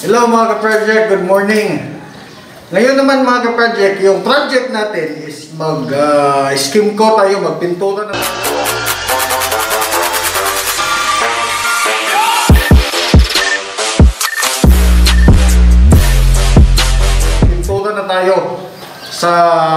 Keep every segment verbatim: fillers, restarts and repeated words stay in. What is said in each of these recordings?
Hello mga ka-project, good morning. Ngayon naman mga ka-project, yung project natin is mag uh, skim coat tayo, magpintura na pintura na tayo sa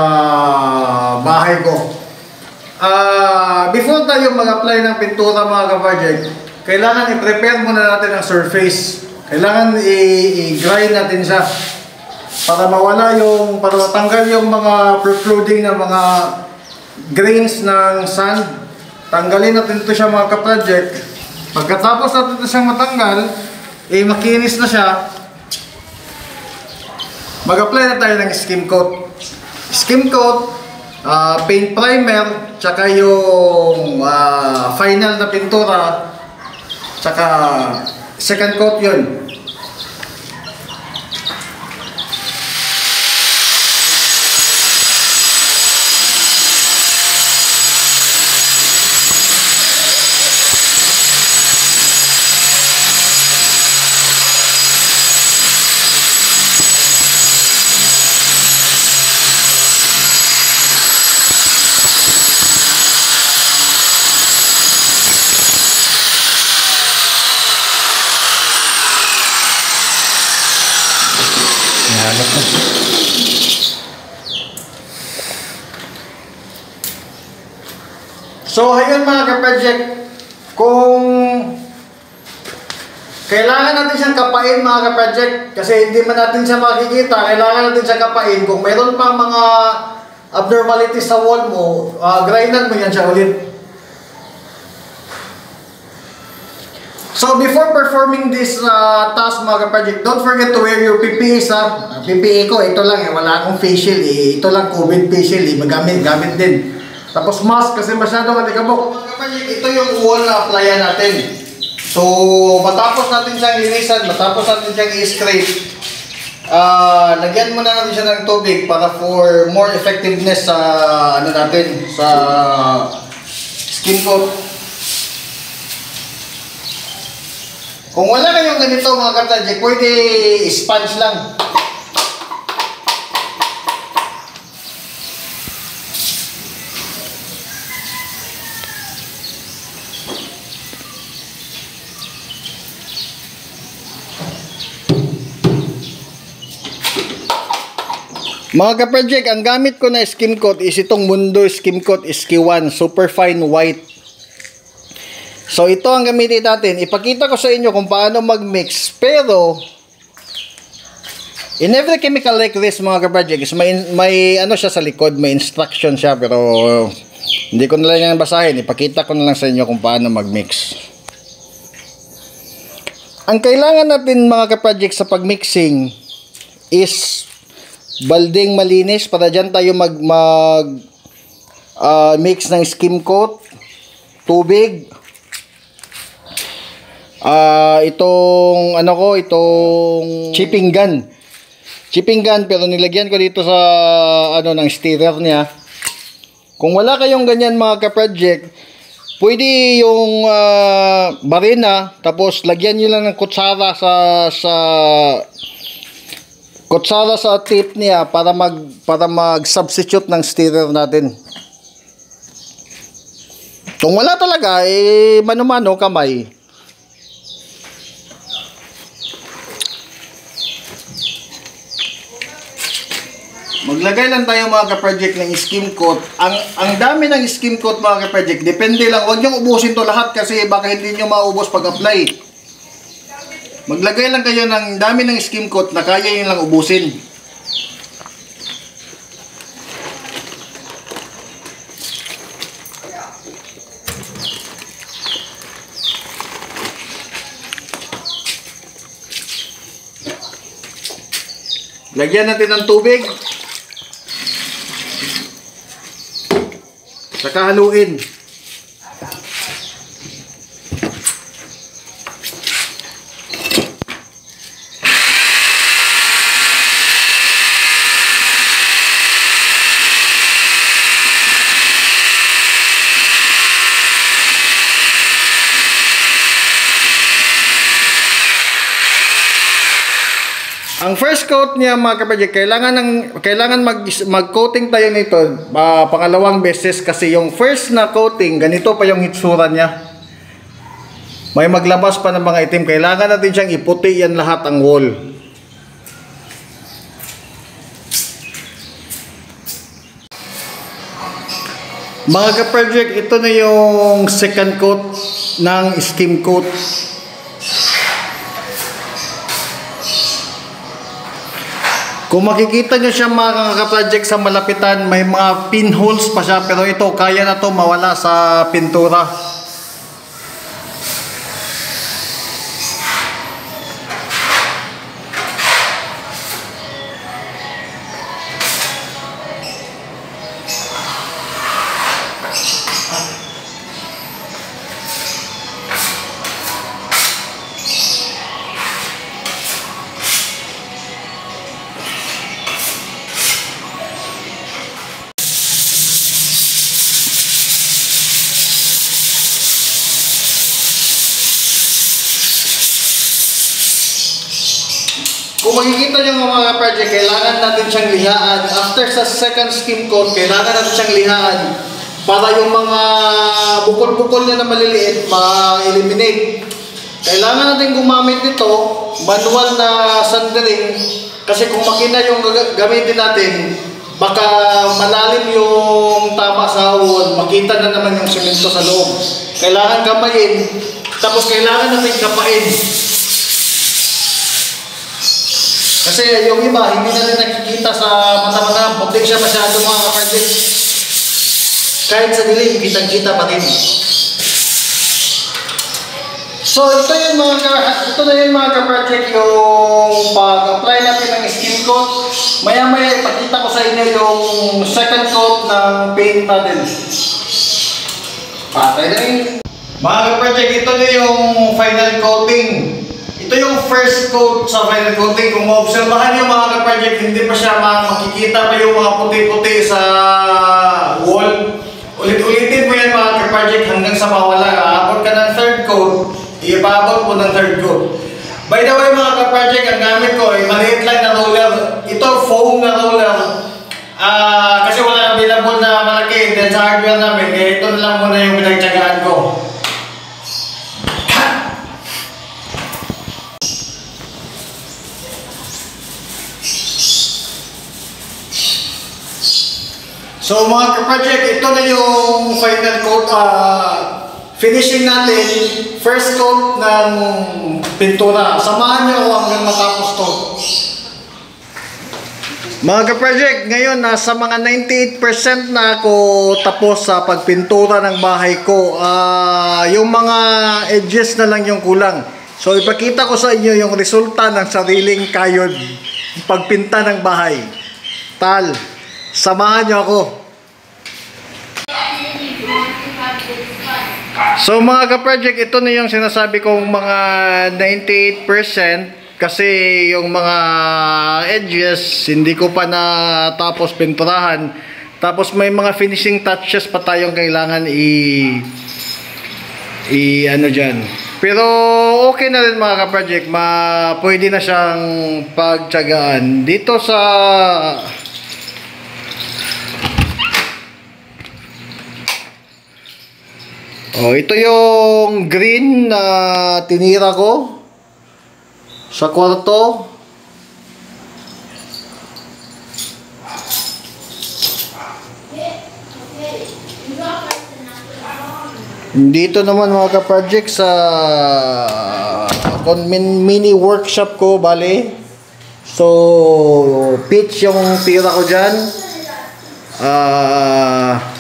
bahay ko. Uh, before tayo mag-apply ng pintura mga ka-project, kailangan i-prepare muna natin ang surface. Kailangan i-grind natin siya para mawala yung, para matanggal yung mga protruding na mga grains ng sand. Tanggalin natin ito siya mga ka-project. Pagkatapos natin ito siyang matanggal, eh makinis na siya, mag-apply na tayo ng skim coat. Skim coat, uh, paint primer, tsaka yung uh, final na pintura, tsaka second coat yun. So, ayun mga ka-project, kung kailangan natin siyang kapain mga ka-project, kasi hindi man natin siya makikita, kailangan natin siyang kapain. Kung mayroon pang mga abnormalities sa wall mo, uh, grindan mo yan siya ulit. So, before performing this uh, task mga ka-project, don't forget to wear your P P Es ha. P P E ko, ito lang eh, wala akong facial eh. Ito lang COVID facial eh, magamit, gamit din. Tapos mask kasi masyadong alikabok. Ito yung wall na applyan natin. So, matapos natin siyang linisan, matapos natin siyang i-scrape, uh, lagyan muna natin siya ng tubig para for more effectiveness sa ano natin, sa skin coat. Kung wala kayong ganito mga ka-project, pwede sponge lang. Mga ka-project, ang gamit ko na skim coat is itong Mundo Skim Coat Ski one Super Fine White. So ito ang gamitin natin. Ipakita ko sa inyo kung paano mag-mix. Pero in every chemical like this mga ka-project, may, may ano siya sa likod, may instruction siya, pero hindi ko na lang yan basahin. Ipakita ko na lang sa inyo kung paano mag-mix. Ang kailangan natin mga ka-project sa pag-mixing is balding malinis, para dyan tayo mag, mag uh, mix ng skim coat, tubig, uh, itong ano ko, itong chipping gun chipping gun pero nilagyan ko dito sa ano ng stirrer niya. Kung wala kayong ganyan mga ka-project, pwede yung uh, barina, tapos lagyan nyo lang ng kutsara sa sa kutsara sa tip niya para mag para mag-substitute ng stirrer natin. Kung wala talaga, eh mano-mano kamay. Maglagay lang tayo mga ka-project ng skim coat. Ang ang dami ng skim coat mga ka-project, depende lang. Huwag niyong ubusin to lahat kasi baka hindi niyo maubos pag-apply. Maglagay lang kayo ng dami ng skim coat na kaya yun lang ubusin. Lagyan natin ng tubig. Saka haluin. Ang first coat niya mga ka-project, kailangan ng kailangan mag mag-coating tayo nito uh, pangalawang beses kasi yung first na coating ganito pa yung hitsura niya. May maglabas pa ng mga itim. Kailangan natin siyang iputi yan lahat ang wall. Mga ka-project, ito na yung second coat ng skim coat. Kung makikita nyo siya mga ka-project sa malapitan, may mga pinholes pa siya, pero ito kaya na to mawala sa pintura. Kung makikita nyo mga project, kailangan natin siyang lihaan. After sa second skim coat, kailangan natin siyang lihaan para yung mga bukol-bukol niya na maliliit ma-eliminate. Kailangan natin gumamit nito, manual na sandering, kasi kung makina yung gamitin natin, baka malalim yung tama sa wall, makita na naman yung semento sa loob. Kailangan kamayin, tapos kailangan natin kapain. Kasi yung iba, hindi natin nakikita sa mata-mata, puti siya masyado mga ka-project. Kahit sa dilim, kitang-kita pa din. So ito yun mga ka, ito na yun mga ka-project, yung pag-apply natin ng skim coat. Maya-maya ipakita ko sa inyo yung second coat ng paint natin. Patay na yun. Mga ka-project, ito na yung final coating. Ito yung first coat sa final coating. Kung maobserbahan nyo mga ka-project, hindi pa siya makikita pa yung mga puti-puti sa wall. Ulit-ulitin mo yan mga ka-project hanggang sa mawala. Aabot ka ng third coat, ipaabot mo ng third coat. By the way mga ka-project, ang gamit ko ay maliit lang na roller. Ito foam na roller. Uh, kasi wala available na malaki din sa hardware namin. Kaya ito na lang muna yung pinagtsagaan ko. So mga ka-project, ito na yung final coat, uh, finishing natin, first coat ng pintura. Samahan nyo ako hanggang matapos to. Mga ka-project, ngayon nasa mga ninety-eight percent na ako tapos sa pagpintura ng bahay ko. Uh, yung mga edges na lang yung kulang. So ipakita ko sa inyo yung resulta ng sariling kayod pagpinta ng bahay. Tal, samahan nyo ako. So mga ka-project, ito na yung sinasabi kong mga ninety-eight percent kasi yung mga edges hindi ko pa natapos pinturahan. Tapos may mga finishing touches pa tayong kailangan i i ano dyan. Pero okay na rin mga ka-project, ma pwede na siyang pagtyagaan. Dito sa oh, ito yung green na tinira ko sa kwarto. Dito naman mga ka-project sa mini workshop ko, bali. So, pitch yung tira ko dyan. Ah... Uh,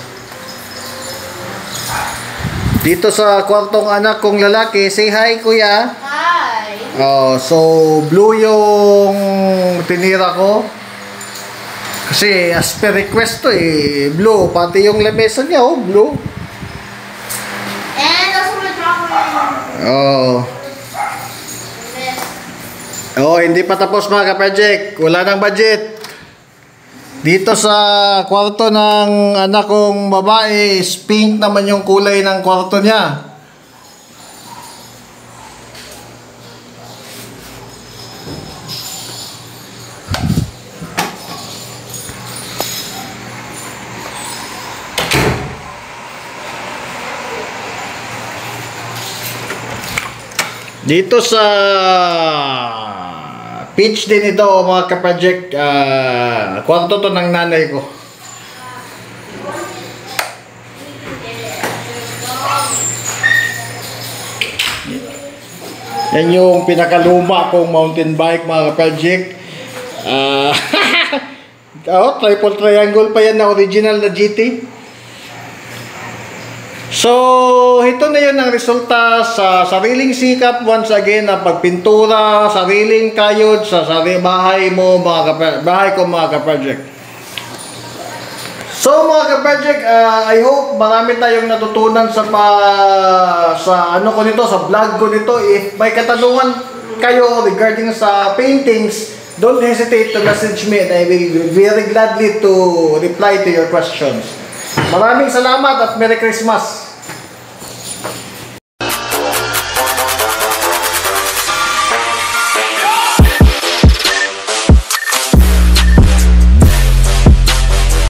Dito sa kwartong anak kong lalaki, say hi kuya. Hi. Oh, so blue yung tinira ko. Kasi as per request to eh, blue. Pati yung lamesa niya, oh, blue. And also my drawing. Oh. Oh, hindi pa tapos mga ka-project. Wala nang budget. Dito sa kwarto ng anak kong babae, is pink naman yung kulay ng kwarto niya. Dito sa pitch din ito mga ka-project, uh, kwarto to ng nanay ko. Yan yung pinakaluma kong mountain bike mga ka-project. Uh, oh, triple triangle pa yan na original na G T. So, ito na yun ang resulta sa sariling sikap once again na pagpintura, sariling kayod sa sarili bahay mo, mga bahay ko mga ka-project. So mga ka-project, uh, I hope marami tayong natutunan sa pa, sa ano ko nito, sa vlog ko nito. If may katanungan kayo regarding sa paintings, don't hesitate to message me and I will be very gladly to reply to your questions. Maraming salamat at Merry Christmas!